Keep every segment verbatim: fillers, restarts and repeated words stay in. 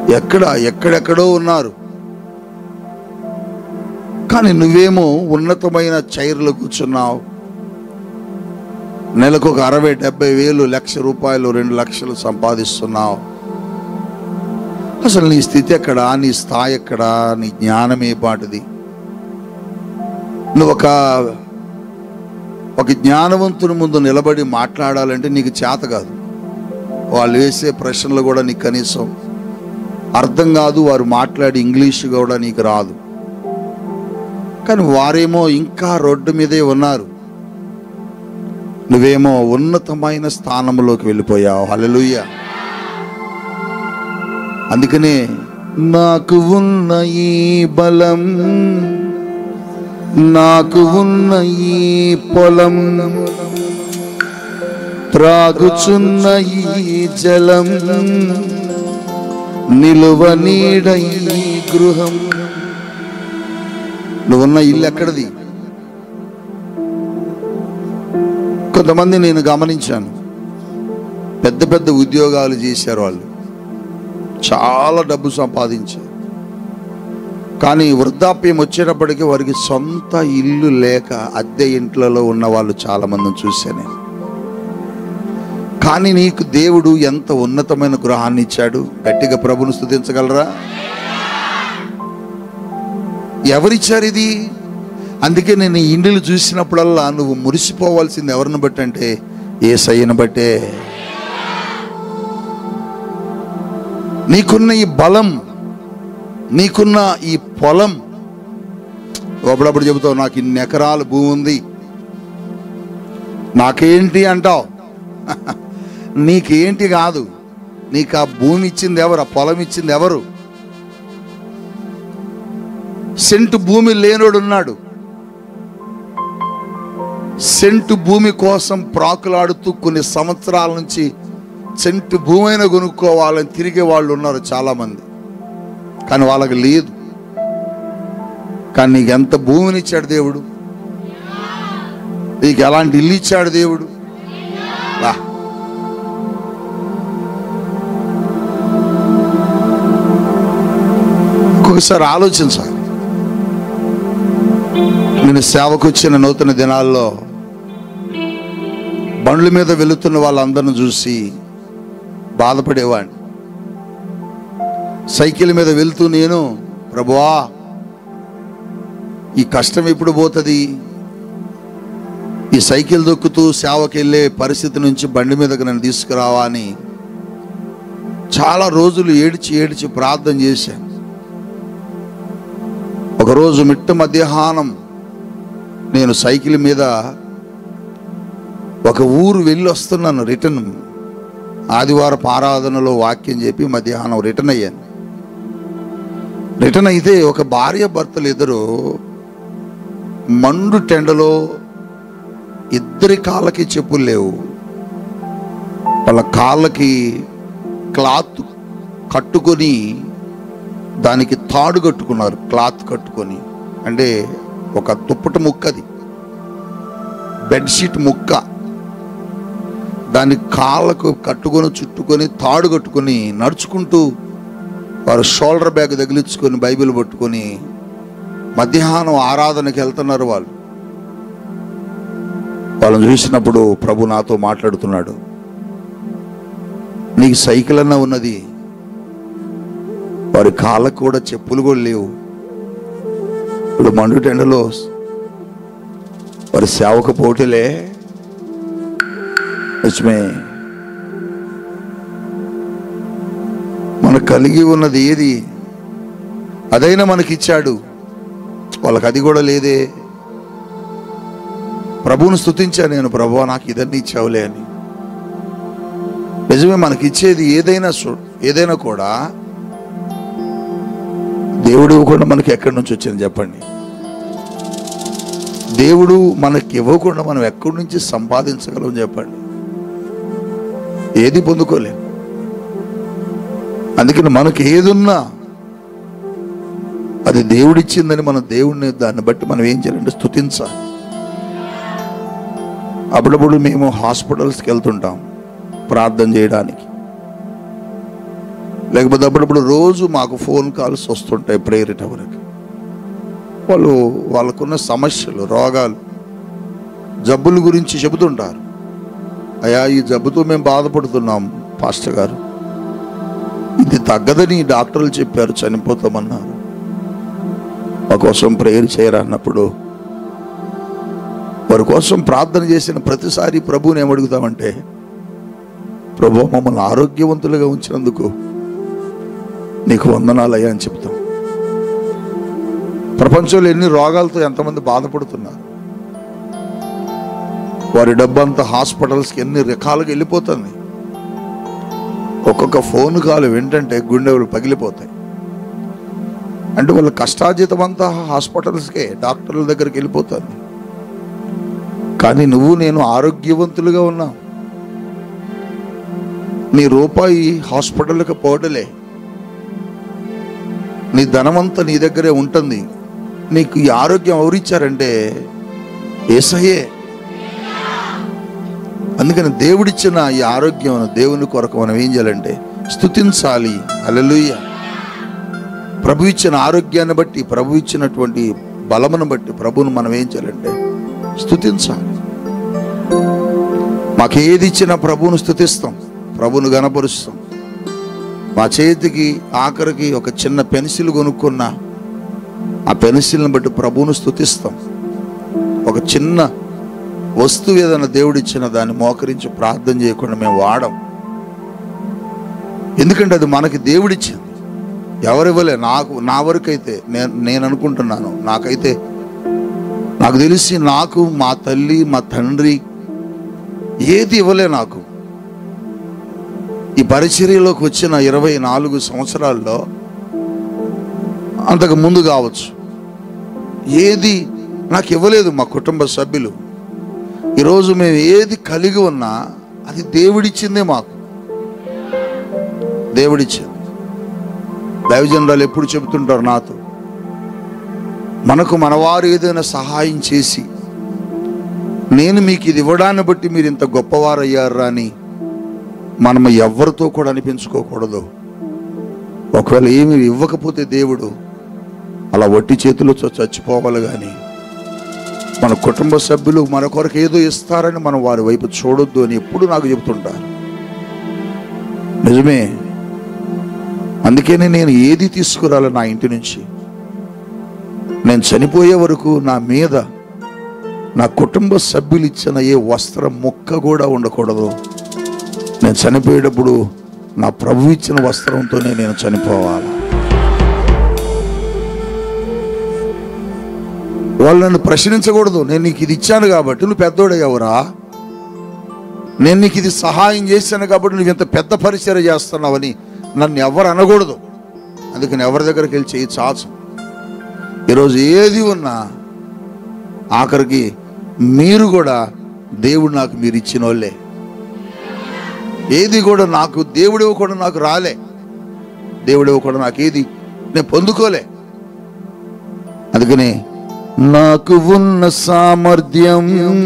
ఎక్కడ ఎక్కడెక్కడో ఉన్నారు, కానీ నువ్వేమో ఉన్నతమైన చైర్లో కూర్చున్నావు. నెలకు ఒక అరవై డెబ్బై వేలు లక్ష రూపాయలు రెండు లక్షలు సంపాదిస్తున్నావు. అసలు నీ స్థితి ఎక్కడా, నీ స్థాయి ఎక్కడా, నీ జ్ఞానం ఏ పాటిది? నువ్వు ఒక ఒక జ్ఞానవంతుని ముందు నిలబడి మాట్లాడాలంటే నీకు చేత కాదు. వాళ్ళు వేసే ప్రశ్నలు కూడా నీకు కనీసం అర్థం కాదు. వారు మాట్లాడి ఇంగ్లీష్ కూడా నీకు రాదు. కానీ వారేమో ఇంకా రోడ్డు మీదే ఉన్నారు, నువ్వేమో ఉన్నతమైన స్థానంలోకి వెళ్ళిపోయావు. హల్లెలూయా. అందుకనే నాకు ఉన్న ఈ బలం, నాకు ఉన్న ఈ పొలం, త్రాగుచున్న ఈ జలం, నిలువ నీడ ఈ గృహం. నువ్వున్న ఇల్లు ఎక్కడిది? కొంతమంది నేను గమనించాను, పెద్ద పెద్ద ఉద్యోగాలు చేశారు, వాళ్ళు చాలా డబ్బు సంపాదించారు, కానీ వృద్ధాప్యం వచ్చేటప్పటికి వారికి సొంత ఇల్లు లేక అద్దె ఇంట్లలో ఉన్న వాళ్ళు చాలా మందిని చూశాను నేను. కానీ నీకు దేవుడు ఎంత ఉన్నతమైన గృహాన్ని ఇచ్చాడు. గట్టిగా ప్రభుని స్తుతించగలరా? ఎవరిచ్చారు ఇది? అందుకే నేను ఈ ఇండ్లు చూసినప్పుడల్లా నువ్వు మురిసిపోవాల్సింది ఎవరిని బట్టి అంటే యేసయ్యను బట్టే. నీకున్న ఈ బలం, నీకున్న ఈ పొలం, అప్పుడప్పుడు చెబుతావు నాకు ఇన్ని ఎకరాల భూమి ఉంది, నాకేంటి అంటావు. నీకేంటి కాదు, నీకు ఆ భూమి ఇచ్చింది ఎవరు? ఆ పొలం ఇచ్చింది ఎవరు? సెంటు భూమి లేనోడు ఉన్నాడు. సెంటు భూమి కోసం ప్రాకులాడుతూ కొన్ని సంవత్సరాల నుంచి సెంటు భూమి అయినా కొనుక్కోవాలని తిరిగే వాళ్ళు ఉన్నారు చాలామంది, కానీ వాళ్ళకి లేదు. కానీ నీకు ఎంత భూమిని ఇచ్చాడు దేవుడు, నీకు ఎలాంటి ఇల్లు ఇచ్చాడు దేవుడు. రా, ఇంకొకసారి ఆలోచించాలి. నేను సేవకు వచ్చిన నూతన దినాల్లో బండ్ల మీద వెళుతున్న వాళ్ళందరిని చూసి బాధపడేవాడిని. సైకిల్ మీద వెళ్తూ నేను, ప్రభువా ఈ కష్టం ఎప్పుడు పోతుంది, ఈ సైకిల్ దొక్కుతూ సేవకి వెళ్ళే పరిస్థితి నుంచి బండి మీదకి నన్ను తీసుకురావా అని చాలా రోజులు ఏడ్చి ఏడ్చి ప్రార్థన చేశాను. ఒకరోజు మిట్ట మధ్యాహ్నం నేను సైకిల్ మీద ఒక ఊరు వెళ్ళి వస్తున్నాను. రిటర్న్ ఆదివారపు ఆరాధనలో వాక్యం చెప్పి మధ్యాహ్నం రిటర్న్ అయ్యాను. రిటర్న్ అయితే ఒక భార్య భర్తలు ఇద్దరు మండు టెండలో, ఇద్దరి కాళ్ళకి చెప్పులు లేవు, వాళ్ళ కాళ్ళకి క్లాత్ కట్టుకొని దానికి తాడు కట్టుకున్నారు. క్లాత్ కట్టుకొని అంటే ఒక దుప్పటి ముక్కది, బెడ్షీట్ ముక్క, దాన్ని కాళ్ళకు కట్టుకొని చుట్టుకొని తాడు కట్టుకొని నడుచుకుంటూ వారు షోల్డర్ బ్యాగ్ తగిలించుకొని బైబిల్ పట్టుకొని మధ్యాహ్నం ఆరాధనకి వెళ్తున్నారు. వాళ్ళు వాళ్ళని చూసినప్పుడు ప్రభు నాతో మాట్లాడుతున్నాడు, నీకు సైకిల్ అన్నా ఉన్నది, వారి కాళ్ళకు కూడా చెప్పులు కూడా లేవు, ఇప్పుడు మండు టెండలో వారి సేవకు పోటీలే. నిజమే, మనకు కలిగి ఉన్నది ఏది అదైనా మనకిచ్చాడు, వాళ్ళకి అది కూడా లేదే. ప్రభువును స్తుతించాను నేను, ప్రభువా నాకు ఇదన్నీ ఇచ్చావులే అని. నిజమే, మనకిచ్చేది ఏదైనా ఏదైనా కూడా దేవుడు ఇవ్వకుండా మనకి ఎక్కడి నుంచి వచ్చింది చెప్పండి? దేవుడు మనకి ఇవ్వకుండా మనం ఎక్కడి నుంచి సంపాదించగలం చెప్పండి? ఏది పొందుకోలేం. అందుకని మనకి ఏదున్నా అది దేవుడిచ్చిందని మనం దేవుడిని దాన్ని బట్టి మనం ఏం చేయాలంటే స్తుతించాలి. అప్పుడప్పుడు మేము హాస్పిటల్స్కి వెళ్తుంటాం ప్రార్థన చేయడానికి. లేకపోతే అప్పుడప్పుడు రోజు మాకు ఫోన్ కాల్స్ వస్తుంటాయి ప్రేయర్ టవర్కి. వాళ్ళు వాళ్ళకున్న సమస్యలు, రోగాలు, జబ్బుల గురించి చెబుతుంటారు. అయ్యా, ఈ జబ్బుతో మేము బాధపడుతున్నాం పాస్టర్ గారు, ఇది తగ్గదని డాక్టర్లు చెప్పారు, చనిపోతామన్నారు. మా కోసం ప్రేయర్ చేయరా అన్నప్పుడు వారి కోసం ప్రార్థన చేసిన ప్రతిసారి ప్రభువుని ఏమడుగుతామంటే, ప్రభు మమ్మల్ని ఆరోగ్యవంతులుగా ఉంచినందుకు నీకు వందనాలయ్యా అని చెప్తాం. ప్రపంచంలో ఎన్ని రోగాలతో ఎంతమంది బాధపడుతున్నారు. వారి డబ్బంతా హాస్పిటల్స్కి ఎన్ని రకాలుగా వెళ్ళిపోతుంది. ఒక్కొక్క ఫోన్ కాల్ వింటంటే గుండెలు పగిలిపోతాయి. అంటే వాళ్ళ కష్టార్జితం అంతా హాస్పిటల్స్కే, డాక్టర్ల దగ్గరికి వెళ్ళిపోతుంది. కానీ నువ్వు నేను ఆరోగ్యవంతులుగా ఉన్నావు. నీ రూపాయి హాస్పిటల్కి పోవడలే, నీ ధనమంతా నీ దగ్గరే ఉంటుంది. నీకు ఈ ఆరోగ్యం ఎవరిచ్చారంటే యేసయ్యే. అందుకని దేవుడిచ్చిన ఈ ఆరోగ్యం దేవుని కొరకు మనం ఏం చేయాలంటే స్తుతించాలి. హల్లెలూయా. ప్రభు ఇచ్చిన ఆరోగ్యాన్ని బట్టి, ప్రభు ఇచ్చినటువంటి బలమును బట్టి ప్రభువును మనం ఏం చేయాలంటే స్తుతించాలి. మాకేది ఇచ్చినా ప్రభువును స్తుతిస్తాం, ప్రభువును గణపరుస్తాం. మా చేతికి ఆఖరికి ఒక చిన్న పెన్సిల్ కొనుక్కున్న ఆ పెన్సిల్ని బట్టి ప్రభువును స్తుతిస్తాం. ఒక చిన్న వస్తువు ఏదైనా దేవుడిచ్చిన దాన్ని మోకరించి ప్రార్థన చేయకుండా మేము వాడం. ఎందుకంటే అది మనకి దేవుడిచ్చింది, ఎవరివ్వలే. నాకు నా వరకు అయితే నేను నేను అనుకుంటున్నాను, నాకైతే నాకు తెలిసి నాకు మా తల్లి మా తండ్రి ఏది ఇవ్వలే నాకు. ఈ పరిచర్యలోకి వచ్చిన ఇరవై నాలుగు సంవత్సరాల్లో, అంతకు ముందు కావచ్చు, ఏది నాకు ఇవ్వలేదు మా కుటుంబ సభ్యులు. ఈరోజు మేము ఏది కలిగి ఉన్నా అది దేవుడిచ్చిందే, మాకు దేవుడిచ్చింది. దైవజనురాలు ఎప్పుడు చెబుతుంటారు నాతో, మనకు మనవారు ఏదైనా సహాయం చేసి నేను మీకు ఇది ఇవ్వడాన్ని బట్టి మీరు ఇంత గొప్పవారు అయ్యారా అని మనం ఎవరితో కూడా అనిపించుకోకూడదు. ఒకవేళ ఏమి ఇవ్వకపోతే దేవుడు అలా వట్టి చేతులతో చచ్చిపోవాలి. కానీ మన కుటుంబ సభ్యులు మన కొరకు ఏదో ఇస్తారని మనం వారి వైపు చూడొద్దు అని ఎప్పుడు నాకు చెబుతుంటారు. నిజమే. అందుకనే నేను ఏది తీసుకురాలి నా ఇంటి నుంచి, నేను చనిపోయే వరకు నా మీద నా కుటుంబ సభ్యులు ఇచ్చిన ఏ వస్త్రం ముక్క కూడా ఉండకూడదు. నేను చనిపోయేటప్పుడు నా ప్రభు ఇచ్చిన వస్త్రంతోనే నేను చనిపోవాలి. వాళ్ళు నన్ను ప్రశ్నించకూడదు, నేను నీకు ఇది ఇచ్చాను కాబట్టి నువ్వు పెద్దోడయ్యవరా, నేను నీకు ఇది సహాయం చేశాను కాబట్టి నువ్వు ఇంత పెద్ద పరిచర్య చేస్తున్నావని నన్ను ఎవరు అనకూడదు. అందుకని ఎవరి దగ్గరికి వెళ్ళి చేయి చాచు. ఈరోజు ఏది ఉన్నా ఆఖరికి మీరు కూడా దేవుడు నాకు మీరు ఇచ్చిన వాళ్ళే. ఏది కూడా నాకు దేవుడు కూడా నాకు రాలే, దేవుడు కూడా నాకు ఏది నేను పొందుకోలే. అందుకని నాకు ఉన్న సామర్థ్యం,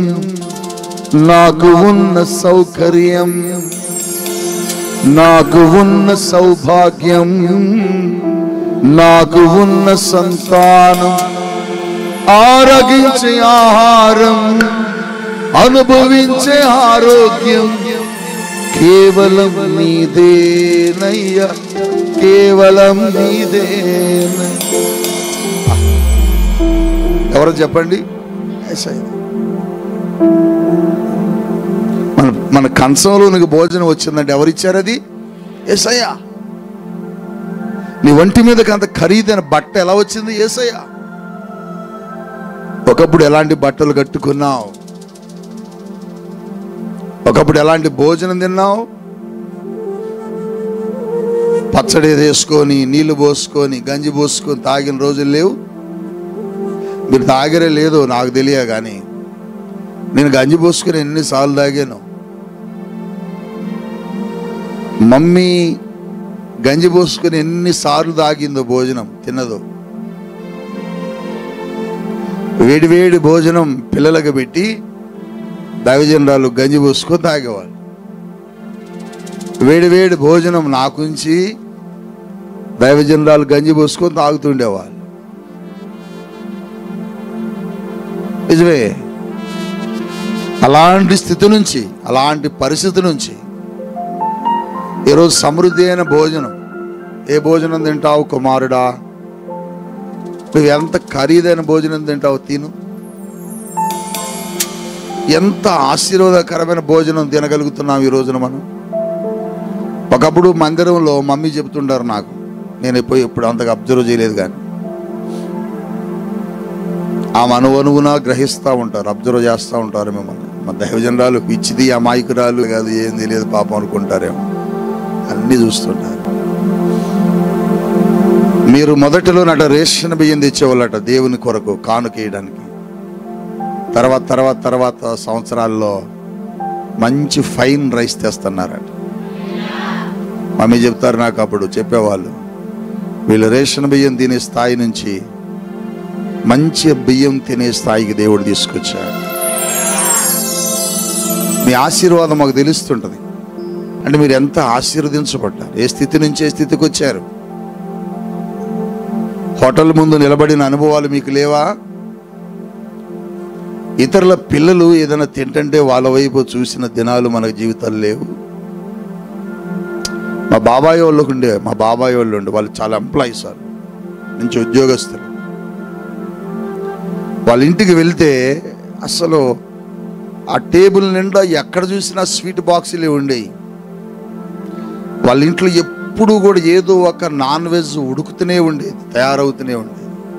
నాకు ఉన్న సౌకర్యం, నాకు ఉన్న సౌభాగ్యం, నాకు ఉన్న సంతానం, ఆరగించే ఆహారం, అనుభవించే ఆరోగ్యం కేవలం నీదేనయ్యా, కేవలం నీదేనయ్యా. ఎవరో చెప్పండి. మన మన కంచంలో నీకు భోజనం వచ్చిందంటే ఎవరిచ్చారు? అది యేసయ్య. నీ ఒంటి మీదకి అంత ఖరీదైన బట్ట ఎలా వచ్చింది? యేసయ్య. ఒకప్పుడు ఎలాంటి బట్టలు కట్టుకున్నావు, ఒకప్పుడు ఎలాంటి భోజనం తిన్నావు, పచ్చడి వేసుకొని నీళ్లు పోసుకొని గంజి పోసుకొని తాగిన రోజులు లేవు. మీరు తాగరే లేదు నాకు తెలియ, కానీ నేను గంజి పోసుకొని ఎన్నిసార్లు తాగాను. మమ్మీ గంజి పోసుకొని ఎన్నిసార్లు తాగిందో భోజనం తిన్నదో. వేడి వేడి భోజనం పిల్లలకు పెట్టి దైవజనరాలు గంజి పోసుకొని తాగేవాళ్ళు. వేడి వేడి భోజనం నాకుంచి దైవజనురాలు గంజి పోసుకొని తాగుతుండేవాళ్ళు. నిజమే. అలాంటి స్థితి నుంచి, అలాంటి పరిస్థితి నుంచి ఈరోజు సమృద్ధి అయిన భోజనం. ఏ భోజనం తింటావు కుమారుడా? నువ్వు ఎంత ఖరీదైన భోజనం తింటావు తిను. ఎంత ఆశీర్వాదకరమైన భోజనం తినగలుగుతున్నాం ఈ రోజున మనం. ఒకప్పుడు మందిరంలో మమ్మీ చెప్తుంటారు నాకు, నేను ఎప్పుడు ఎప్పుడు అంతగా అబ్జర్వ్ చేయలేదు, కానీ ఆమె అనువనువున గ్రహిస్తూ ఉంటారు, అబ్జర్వ్ చేస్తూ ఉంటారు మిమ్మల్ని. మా దైవజనరాలు పిచ్చిది అమాయకురాలు కాదు, ఏం తెలియదు పాపం అనుకుంటారేమో, అన్నీ చూస్తుంటారు. మీరు మొదటిలో నట రేషన్ బియ్యం తెచ్చేవాళ్ళట దేవుని కొరకు కానుకేయడానికి. తర్వాత తర్వాత తర్వాత సంవత్సరాల్లో మంచి ఫైన్ రైస్ తెస్తున్నారట. మమ్మీ చెప్తారు నాకు, అప్పుడు చెప్పేవాళ్ళు, వీళ్ళు రేషన్ బియ్యం తినే స్థాయి నుంచి మంచి బియ్యం తినే స్థాయికి దేవుడు తీసుకొచ్చాడు. మీ ఆశీర్వాదం మాకు తెలుస్తుంటుంది. అంటే మీరు ఎంత ఆశీర్వదించబడ్డారు, ఏ స్థితి నుంచి ఏ స్థితికి వచ్చారు. హోటల్ ముందు నిలబడిన అనుభవాలు మీకు లేవా? ఇతరుల పిల్లలు ఏదైనా తింటుంటే వాళ్ళ వైపు చూసిన దినాలు మన జీవితాలు లేవు. మా బాబాయ్ వాళ్ళకు ఉండే మా బాబాయ్ వాళ్ళు ఉండే వాళ్ళు చాలా ఎంప్లాయీస్, వాళ్ళు మంచి ఉద్యోగస్తులు. వాళ్ళ ఇంటికి వెళ్తే అసలు ఆ టేబుల్ నిండా ఎక్కడ చూసినా స్వీట్ బాక్సులే ఉండేవి. వాళ్ళ ఇంట్లో ఎప్పుడు కూడా ఏదో ఒక నాన్ వెజ్ ఉడుకుతూనే ఉండేది, తయారవుతూనే ఉండేది.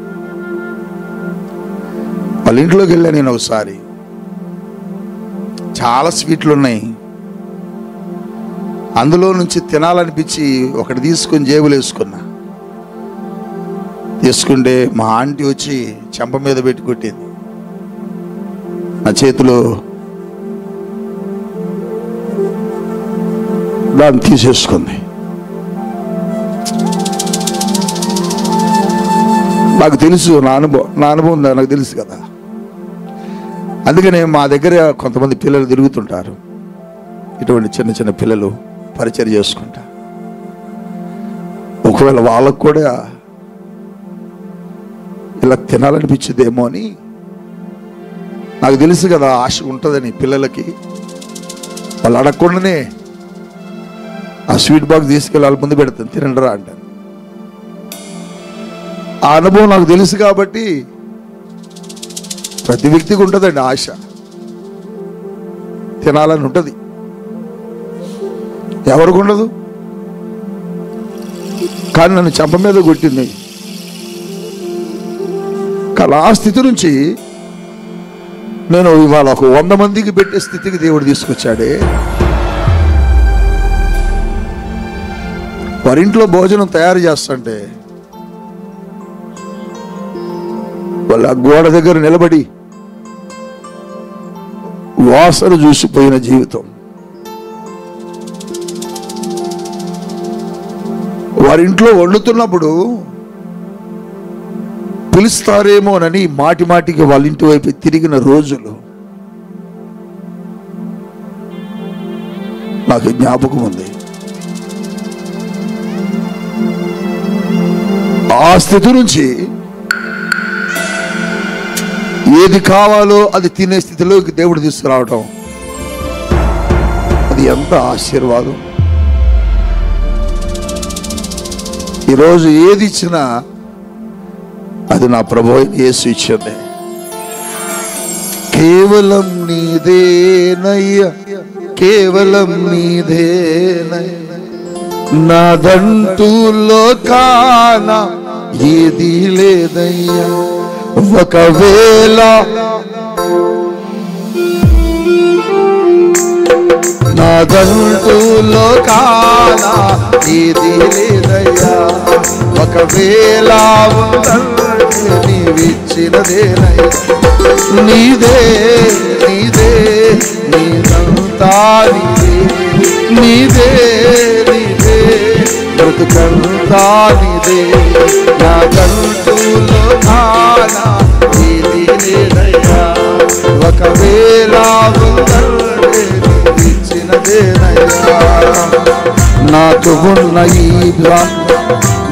వాళ్ళ ఇంట్లోకి వెళ్ళాను నేను ఒకసారి, చాలా స్వీట్లు ఉన్నాయి. అందులో నుంచి తినాలనిపించి ఒకటి తీసుకొని జేబులు వేసుకున్నా. తీసుకుంటే మా ఆంటీ వచ్చి చెంప మీద పెట్టి కొట్టింది. నా చేతిలో దాన్ని తీసేసుకుంది. నాకు తెలుసు, నా అనుభవం నా అనుభవం నాకు తెలుసు కదా. అందుకనే మా దగ్గర కొంతమంది పిల్లలు తిరుగుతుంటారు, ఇటువంటి చిన్న చిన్న పిల్లలు పరిచయం చేసుకుంటా. ఒకవేళ వాళ్ళకు కూడా ఇలా తినాలనిపించిందేమో అని నాకు తెలుసు కదా, ఆశ ఉంటుందని పిల్లలకి. వాళ్ళు అడగకుండానే ఆ స్వీట్ బాక్స్ తీసుకెళ్ళి వాళ్ళ ముందు పెడతాను, తినండిరా అంటాను. ఆ అనుభవం నాకు తెలుసు కాబట్టి ప్రతి వ్యక్తికి ఉంటుందండి ఆశ, తినాలని ఉంటుంది. ఎవరికి ఉండదు? కానీ నన్ను చెంప మీద కొట్టింది. కానీ ఆ స్థితి నుంచి నేను ఇవాళ ఒక వంద మందికి పెట్టే స్థితికి దేవుడు తీసుకొచ్చాడే. వారింట్లో భోజనం తయారు చేస్తుంటే వాళ్ళ గోడ దగ్గర నిలబడి వాసన చూసిపోయిన జీవితం. వారింట్లో వండుతున్నప్పుడు పిలుస్తారేమోనని మాటి మాటికి వాళ్ళ ఇంటి వైపు తిరిగిన రోజులు నాకు జ్ఞాపకం ఉంది. ఆ స్థితి నుంచి ఏది కావాలో అది తినే స్థితిలోకి దేవుడు తీసుకురావటం, అది ఎంత ఆశీర్వాదం. ఈరోజు ఏది ఇచ్చినా అది నా ప్రభువు యేసు ఇచ్చింది. కేవలం నీదేనయ్యా, కేవలం నీదేనయ్యా, నాదంటూ లోకాన ఏది లేదయ్యా. ఒకవేళ నాదంటూ లోకాన ఏది లేదయ్యా. ఒకవేళ నీవిచ్చినదేనయ్యా, నీదే నీదే నీదంతా నీదే, నీదే నీదే బ్రతుకంతా నీదే. నాదంటూ లోకాన ఏది లేదయ్యా. ఒకవేళ నీవిచ్చినదేనయ్యా. నాకు ఉన్న ఈ